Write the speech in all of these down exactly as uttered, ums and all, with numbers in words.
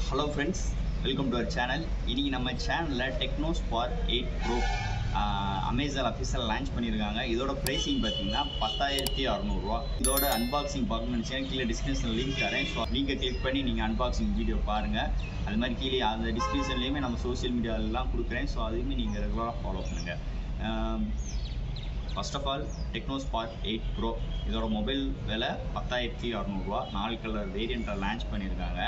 Hello friends, welcome to our channel. இன்னைக்கு நம்ம சேனல்ல Tecno Spark eight Pro Amazon official launch பண்ணிருக்காங்க. இதோட pricing பாத்தீங்கன்னா பத்தாயிரத்து அறுநூறு ரூபாய். இதோட unboxing பார்க்கணும்னு நினைச்சீங்கன்னா கீழ description link தரேன். சோ லிங்கை கிளிக் பண்ணி நீங்க unboxing வீடியோ பாருங்க. அது மாதிரி கீழ அந்த descriptionலயே நம்ம social media எல்லாம் கொடுக்கிறேன். சோ அதையுமே நீங்க ரெகுலரா ஃபாலோ பண்ணுங்க. First of all, Tecno Spark eight Pro இதோட மொபைல் விலை பத்தாயிரத்து அறுநூறு ரூபாய். நாலு கலர் வேரியண்ட்ல லான்ச் பண்ணிருக்காங்க.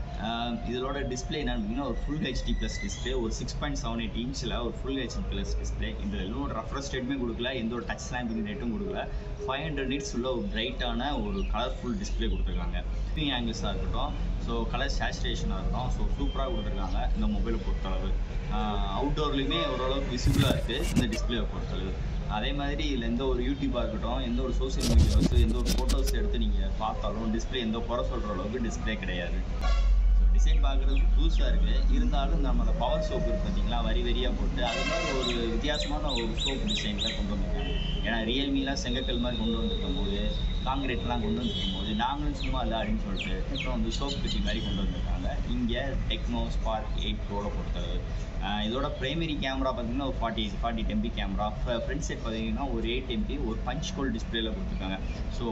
இதோட டிஸ்பிளே என்னன்னா ஒரு ஃபுல் ஹெச்டி ப்ளஸ் டிஸ்பிளே, ஒரு சிக்ஸ் பாயிண்ட் செவன் எயிட் இன்ச்சில் ஒரு ஃபுல் ஹெச்டி ப்ளஸ் டிஸ்பிளே. இந்த எல்லாம் ரெஃப்ரெஷ் ரேட்டுமே கொடுக்கல, எந்த ஒரு டச் ஸ்னாப்பிங் ரேட்டும் கொடுக்கல. ஃபைவ் ஹண்ட்ரட் நிட்ஸ் உள்ள ஒரு பிரைட்டான ஒரு கலர்ஃபுல் டிஸ்பிளே கொடுத்துருக்காங்க. ஸ்க்ரீன் ஆங்கிள்ஸாக இருக்கட்டும், ஸோ கலர் சேச்சுரேஷனாக இருக்கட்டும், ஸோ சூப்பராக கொடுத்துருக்காங்க இந்த மொபைலை பொறுத்தளவு. அவுட்டோர்லேயுமே ஓரளவுக்கு விசிபிளாக இருக்குது இந்த டிஸ்பிளேவை பொறுத்தளவு. அதே மாதிரி இதில் எந்த ஒரு யூடியூபாக இருக்கட்டும், எந்த ஒரு சோசியல் மீடியாஸ், எந்த ஒரு ஃபோட்டோஸ் எடுத்து நீங்கள் பார்த்தாலும் டிஸ்பிளே எந்த குறை சொல்கிற அளவுக்கு டிஸ்பிளே கிடையாது. டிசைன் பார்க்குறதுக்கு புதுசாக இருக்குது, இருந்தாலும் நம்ம அந்த பவர் சோப்பு இருக்குது பார்த்தீங்களா, வரி வரியாக போட்டு அது மாதிரி ஒரு வித்தியாசமான ஒரு சோப்பு டிசைனில் கொண்டு வந்திருக்காங்க. ஏன்னா ரியல்மிலாம் செங்கக்கல் மாதிரி கொண்டு வந்திருக்கும் போது, காங்கிரீட்லாம் கொண்டு வந்திருக்கும் போது நாங்களும் சும்மா இல்லை அப்படின்னு சொல்லிட்டு அப்புறம் வந்து சோப்பு குச்சி மாதிரி கொண்டு வந்திருக்காங்க. இங்கே டெக்னோ ஸ்பார்க் எயிட் ப்ரோவை பொறுத்தது. இதோட பிரைமரி கேமரா பார்த்தீங்கன்னா ஒரு forty forty MP camera, front side பார்த்தீங்கன்னா ஒரு எயிட் எம்பி ஒரு பஞ்ச் ஹோல் டிஸ்பிளேல கொடுத்துருக்காங்க. ஸோ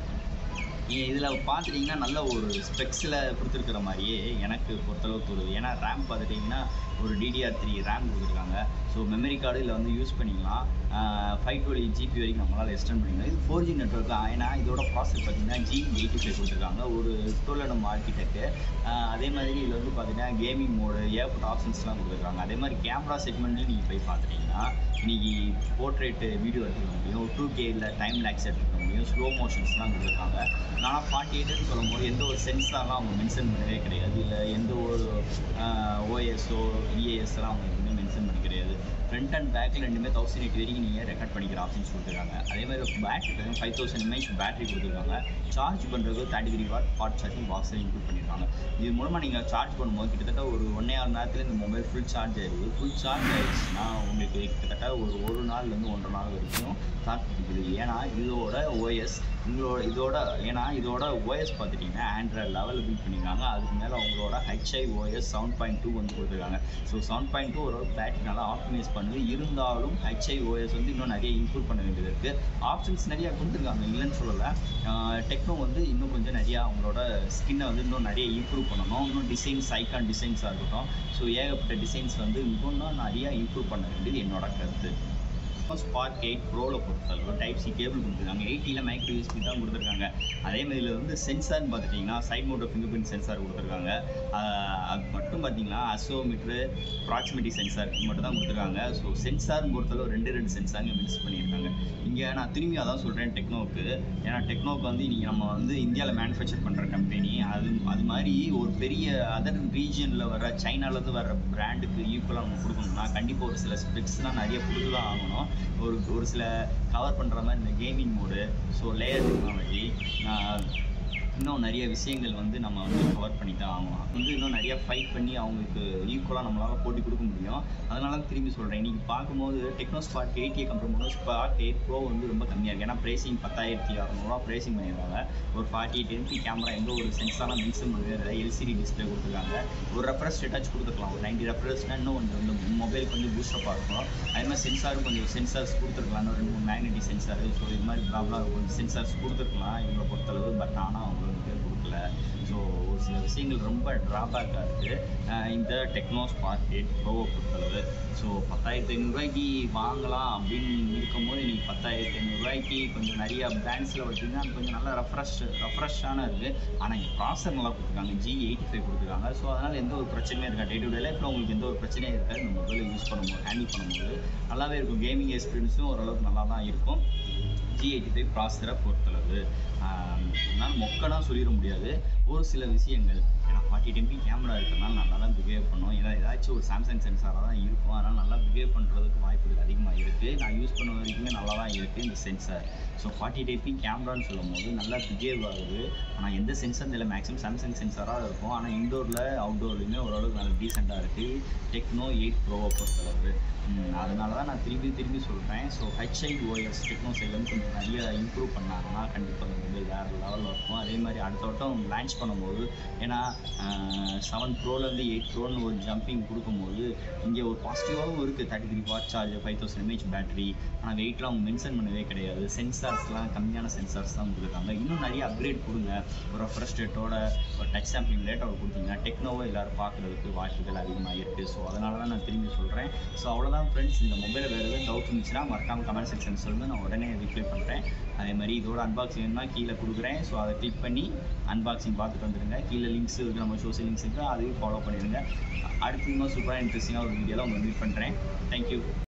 இதில் பார்த்துட்டிங்கன்னா நல்ல ஒரு ஸ்பெக்ஸில் கொடுத்துருக்குற மாதிரியே எனக்கு பொறுத்தளவு தோணுது. ஏன்னா ரேம் பார்த்துட்டிங்கன்னா ஒரு டிடிஆர் த்ரீ ரேம் கொடுத்துருக்காங்க. ஸோ மெமரி கார்டு இதில் வந்து யூஸ் பண்ணிக்கலாம். ஃபைவ் டுவெல் ஜிபி வரைக்கும் நம்மளால் எக்ஸ்டெண்ட் பண்ணிக்கலாம். இது ஃபோர் ஜி நெட்ஒர்க். ஏன்னா இதோட ப்ராசஸ் பார்த்திங்கன்னா ஜி எயிட்டி ஃபைவ் கொடுத்துருக்காங்க, ஒரு டுவெல் நம்ம ஆர்கிடெக்டு. அதே மாதிரி இதில் வந்து பார்த்திங்கன்னா கேமிங் மோடு ஏகப்பட்ட ஆப்ஷன்ஸ்லாம் கொடுத்துருக்காங்க. அதே மாதிரி கேமரா செக்மெண்ட்லேயும் நீங்கள் போய் பார்த்துட்டிங்கன்னா இன்றைக்கி போர்ட்ரேட்டு வீடியோ எடுத்துக்க முடியும், டூ கேயில் டைம் லேக்ஸ் எடுத்துக்க முடியும், ஸ்லோ மோஷன்ஸ்லாம் கொடுத்துருக்காங்க. ஆனால் ஃபார்ட்டி எயிட்டுன்னு சொல்லும் போது எந்த ஒரு சென்சார்லாம் அவங்க மென்ஷன் பண்ணவே கிடையாது. இல்லை எந்த ஒரு ஓஎஸ்ஓ இஏஎஸ்லாம் அவங்க எதுவுமே மென்ஷன் பண்ணி கிடையாது. ஃப்ரண்ட் அண்ட் பேக்கில் ரெண்டுமே தௌசண்ட் எயிட் வரைக்கும் நீங்கள் ரெக்கார்ட் பண்ணிக்கிற ஆப்ஷன்ஸ் கொடுத்துருக்காங்க. அதே மாதிரி பேட்டரி பார்த்தீங்கன்னா ஃபைவ் தௌசண்ட் எம்ஏஹெச் பேட்டரி கொடுத்துருக்காங்க. சார்ஜ் பண்ணுறது thirty three watt fast charging பாக்ஸில் இன்க்ளூட் பண்ணியிருக்காங்க. இது மூலமாக நீங்கள் சார்ஜ் பண்ணும்போது கிட்டத்தட்ட ஒரு ஒன்றே ஆறு நேரத்தில் இந்த மொபைல் ஃபுல் சார்ஜ் ஆகிடுது. ஃபுல் சார்ஜ் ஆகிடுச்சுன்னா உங்களுக்கு கிட்டத்தட்ட ஒரு ஒரு நாள்லேருந்து ஒன்றரை நாள் வரைக்கும் சார்ஜ் பிடிக்குது. ஏன்னா இதோட ஓஎஸ் உங்களோட இதோட ஏன்னா இதோட ஓஎஸ் பார்த்துட்டிங்கன்னா ஆண்ட்ராய்ட் லெவலில் பில்ட் பண்ணியிருக்காங்க. அதுக்கு மேலே அவங்களோட HI OS seven point two வந்து கொடுத்துருக்காங்க. ஸோ செவன் பாயிண்ட் டூ ஒரு பேட்டரி நல்லா ஆப்டிமைஸ் பண்ணுது. இருந்தாலும் ஹெச்ஐ ஓஎஸ் வந்து இன்னும் நிறைய இம்ப்ரூவ் பண்ண வேண்டியது இருக்குது. ஆப்ஷன்ஸ் நிறையா கொடுத்துருக்காங்க, இல்லைன்னு சொல்லலை. டெக்னோ வந்து இன்னும் கொஞ்சம் நிறையா அவங்களோட ஸ்கின்னை வந்து இன்னும் நிறைய இம்ப்ரூவ் பண்ணணும். இன்னும் டிசைன்ஸ் ஐகான் டிசைன்ஸாக இருக்கட்டும், ஸோ ஏகப்பட்ட டிசைன்ஸ் வந்து இன்னும் நிறையா இம்ப்ரூவ் பண்ண வேண்டியது என்னோட கருத்து. ஸ்பார்க் எயிட் ப்ரோவில் பொறுத்தளவு டைப் சி கேபிள் கொடுத்துருக்காங்க. எயிட்டியில் மைக்ரோ யூஎஸ்பி தான் கொடுத்துருக்காங்க. அதே மாதிரி இதில் வந்து சென்சார்னு பார்த்துட்டிங்கன்னா side mounted fingerprint sensor கொடுத்துருக்காங்க. அது மட்டும் பார்த்தீங்கன்னா அசோமீட்ரு ப்ராக்சிமிட்டி சென்சார் மட்டும் தான் கொடுத்துருக்காங்க. ஸோ சென்சார்னு பொறுத்தளவு ரெண்டு ரெண்டு சென்சாருங்க மிக்ஸ் பண்ணியிருக்காங்க. இங்கே நான் திரும்பி அதான் சொல்கிறேன் டெக்னோவுக்கு. ஏன்னா டெக்னோவுக்கு வந்து இன்றைக்கி நம்ம வந்து இந்தியாவில் மேனுஃபேக்சர் பண்ணுற கம்பெனி, அது அது மாதிரி ஒரு பெரிய அதர் ரீஜனில் வர சைனாலேருந்து வர பிராண்டுக்கு ஈக்குவலாக நம்ம கொடுக்கணும்னா கண்டிப்பாக ஒரு சில ஸ்பெக்ஸ்லாம் நிறைய கொடுத்து தான் ஆகணும். ஒரு ஒரு சில கவர் பண்ணுற மாதிரி இந்த gaming mode, so layer technology, இன்னும் நிறைய விஷயங்கள் வந்து நம்ம வந்து கவர் பண்ணி தான் ஆகணும். வந்து இன்னும் நிறையா ஃபைட் பண்ணி அவங்களுக்கு ஈக்குவலாக நம்மளால் போட்டி கொடுக்க முடியும். அதனால தான் திரும்பி சொல்கிறேன், இன்றைக்கி பார்க்கும்போது டெக்னோ ஸ்பார்க் எயிட்டியை கம்பேர் பண்ணும்போது ஸ்பார்க் எயிட் ப்ரோ வந்து ரொம்ப கம்மியாக இருக்குது. ஏன்னா ப்ரைஸிங் பத்தாயிரத்தி அறநூறுவா ப்ரைஸிங் பண்ணியிருக்காங்க. ஒரு ஃபார்ட்டி எயிட் எம்பி கேமரா, எந்த ஒரு சென்சார்லாம் மென்ஷன் பண்ணுறது, எல்சிடி டிஸ்பிளே கொடுத்துருக்காங்க. ஒரு ரெஃப்ரெஷ் டச் கொடுத்துருக்கலாம், ஒரு நைன்ட்டி ரெஃப்ரெஷ்னா இன்னும் கொஞ்சம் இந்த மொபைல் கொஞ்சம் பூஸ்டப்பாக இருக்கும். அதே மாதிரி சென்சாரும் கொஞ்சம் சென்சார்ஸ் கொடுத்துருக்கலாம், இன்னும் ரெண்டு மூணு மேக்னெட்டிக் சென்சார், ஸோ இது மாதிரி ப்ராப்ளம் கொஞ்சம் சென்சார்ஸ் கொடுத்துருக்கலாம் இவங்களை பொறுத்தளவு. பட் ஆனால் அவங்களுக்கு கொடுக்கல. ஸோ ஒரு சில விஷயங்கள் ரொம்ப ட்ராபேக்காக இருக்குது இந்த டெக்னோ ஸ்பார்க் எயிட் ப்ரோவை பொறுத்தளவு. ஸோ பத்தாயிரத்தி ஐநூறுரூவாய்க்கு வாங்கலாம் அப்படின்னு இருக்கும்போது இன்றைக்கி பத்தாயிரத்தி ஐநூறுரூவாய்க்கு கொஞ்சம் நிறையா பிராண்ட்ஸில் பார்த்தீங்கன்னா கொஞ்சம் நல்லா ரெஃப்ரெஷ் ரெஃப்ரெஷ்ஷான இருக்குது. ஆனால் இங்கே ப்ராசர் நல்லா கொடுத்துருக்காங்க, ஜி எயிட்டி ஃபைவ் கொடுத்துருக்காங்க. ஸோ அதனால் எந்த ஒரு பிரச்சனையும் இருக்காது. டே டு டே லைஃப்பில் உங்களுக்கு எந்த ஒரு பிரச்சனையும் இருக்காது. இந்த மொபைலை யூஸ் பண்ணும்போது ஹேண்டில் பண்ணும்போது நல்லாவே இருக்கும். கேமிங் எக்ஸ்பீரியன்ஸும் ஓரளவுக்கு நல்லா தான் இருக்கும் ஜி எயிட்டி ஃபைவ் ப்ராசரை பொறுத்தளவு. அதனால் மொக்கெல்லாம் சொல்லிட முடியாது, ஒரு சில விஷயங்கள். ஏன்னா ஃபார்ட்டி எம்பி கேமரா இருக்கிறதுனால நல்லா தான் பிஹேவ் பண்ணும். ஏன்னா ஏதாச்சும் ஒரு சாம்சங் சென்சாராக தான் இருக்கும், அதனால் நல்லா பிஹேவ் பண்ணுறதுக்கு வாய்ப்புகள் அதிகமாக இருக்குது. நான் யூஸ் பண்ண வரைக்குமே நல்லா தான் இருக்குது இந்த சென்சார். ஸோ ஃபார்ட்டி எம்பி கேமரான்னு சொல்லும் போது நல்லா பிஹேவ் ஆகுது. ஆனால் எந்த சென்சார் இல்லை, மேக்ஸிமம் சாம்சங் சென்சாராக இருக்கும். ஆனால் இன்டோரில் அவுட்டோர்லையுமே ஓரளவுக்கு நல்லா டீசெண்டாக இருக்குது டெக்னோ எயிட் ப்ரோவை பொறுத்தளவு. அதனால தான் நான் திரும்பி திரும்பி சொல்கிறேன். ஸோ ஹெச்ஐ ஓஎஸ் டெக்னோ சைட்லேருந்து கொஞ்சம் நிறைய இம்ப்ரூவ் பண்ணாங்கன்னா கண்டிப்பாக அந்த மொபைல் வேறு லெவலில் இருக்கும். அதே மாதிரி அடுத்த வட்டம் லான்ச் பண்ணும்போது, ஏன்னா செவன் ப்ரோலேருந்து எயிட் ப்ரோன்னு ஒரு ஜம்பிங் கொடுக்கும்போது இங்கே ஒரு பாசிட்டிவாகவும் இருக்குது. Thirty three watt charge, five thousand mAh battery. ஆனால் வெயிட்லாம் அவங்க மென்ஷன் பண்ணவே கிடையாது. சென்சார்ஸ்லாம் கம்மியான சென்சார்ஸ் தான் கொடுத்துருக்காங்க. இன்னும் நிறைய அப்கிரேட் கொடுங்க. ஒரு ரெஃப்ரெஷ் ரேட்டோட ஒரு டச் சாம்பிளிங் ரேட்டோட கொடுத்தீங்கன்னா டெக்னோவை எல்லோரும் பார்க்குறதுக்கு வாய்ப்புகள் அதிகமாக இருக்குது. ஸோ அதனால தான் நான் திரும்பி சொல்கிறேன். ஸோ அவ்வளோதான் ஃப்ரெண்ட்ஸ். இந்த மொபைலில் வேறு எதுவும் டவுட் இருந்துச்சுன்னா மறக்காமல் கமெண்ட் செக்ஷன் சொல்லுங்கள், நான் உடனே ரிப்ளை பண்ணுறேன். அதே மாதிரி இதோட அன்பாக்சிங் வேணும்னா கீழே கொடுக்குறேன். ஸோ அதை கிளிக் பண்ணி அன்பாக்சிங் பார்த்துட்டு வந்துடுங்க. கீழே லிங்க்ஸ் இருக்குது, நம்ம சோஷியல் லிங்க்ஸ் இருக்குது, அதையும் ஃபாலோ பண்ணிடுங்க. அடுத்து இன்னும் சூப்பராக இன்ட்ரெஸ்டிங்காக ஒரு வீடியோவில் உங்களை மீட் பண்ணுறேன். தேங்க்யூ.